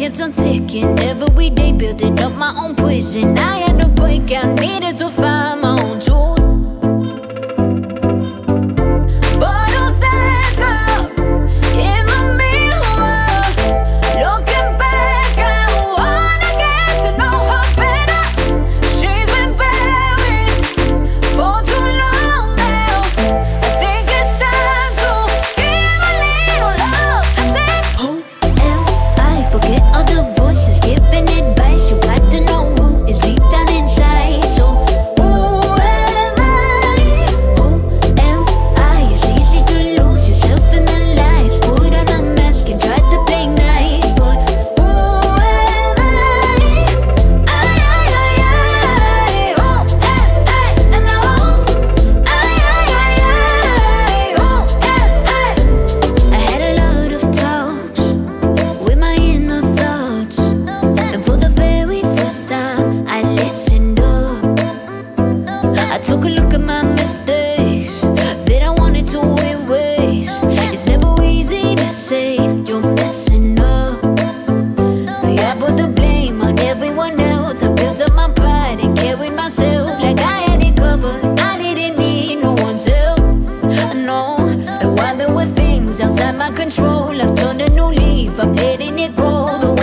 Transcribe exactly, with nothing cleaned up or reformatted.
kept on ticking, every day building up my own prison. I had to break out, needed to find my own truth. I took a look at my mistakes that I wanted to erase. It's never easy to say you're messing up. See, I put the blame on everyone else. I built up my pride and carried myself like I had it covered. I didn't need no one's help. No, and while there were things outside my control, I've turned a new leaf, I'm letting it go. The